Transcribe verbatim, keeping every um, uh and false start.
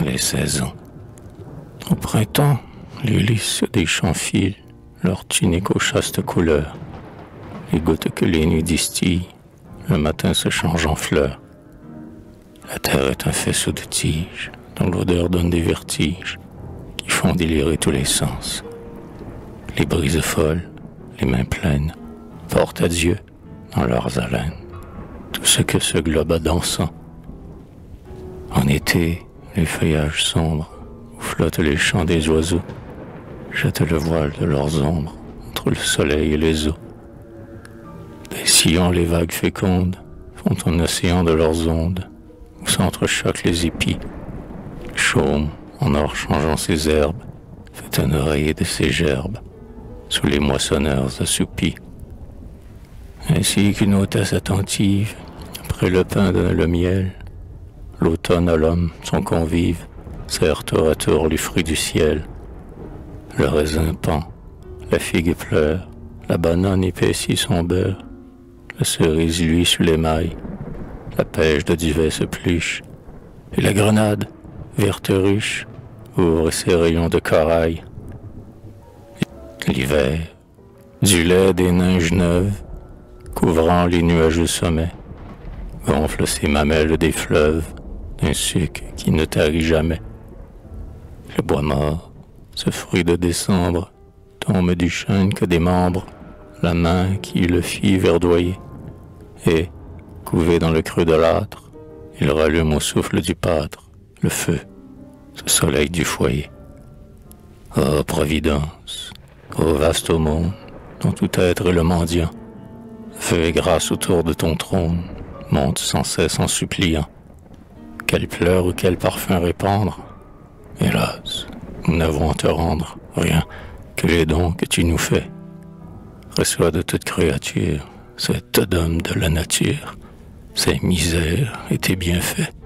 les saisons. Au printemps, les lys sur des champs filent leur tunique aux chastes couleurs. Les gouttes que les nuits distillent, le matin se changent en fleurs. La terre est un faisceau de tiges, dont l'odeur donne des vertiges, qui font délirer tous les sens. Les brises folles, les mains pleines, portent à Dieu, dans leurs haleines, tout ce que ce globe a dansant. En été, les feuillages sombres, où flottent les chants des oiseaux, jettent le voile de leurs ombres entre le soleil et les eaux. Des sillons les vagues fécondes font un océan de leurs ondes, où s'entrechoquent les épis. Le chaume, en or changeant ses herbes, fait un oreiller de ses gerbes, sous les moissonneurs assoupis. Ainsi qu'une hôtesse attentive, après le pain donne le miel, l'automne à l'homme, son convive, sert tour à tour les fruits du ciel. Le raisin pend, la figue pleure, la banane épaissit son beurre, la cerise luit sous l'émail, la pêche de duvet se pluche, et la grenade, verte ruche, ouvre ses rayons de corail. L'hiver, du lait des neiges neuves, couvrant les nuageux sommets, gonfle ses mamelles des fleuves d'un suc qui ne tarit jamais. Le bois mort, ce fruit de décembre, tombe du chêne que des membres, la main qui le fit verdoyer, et, couvé dans le creux de l'âtre, il rallume au souffle du pâtre le feu, ce soleil du foyer. Ô Providence, ô vaste au monde, dont tout être est le mendiant, feu et grâce autour de ton trône, monte sans cesse en suppliant. Quelle pleure ou quel parfum répandre? Hélas, nous n'avons à te rendre rien que les dons que tu nous fais. Reçois de toute créature cet œdème de la nature, ses misères et tes bienfaits.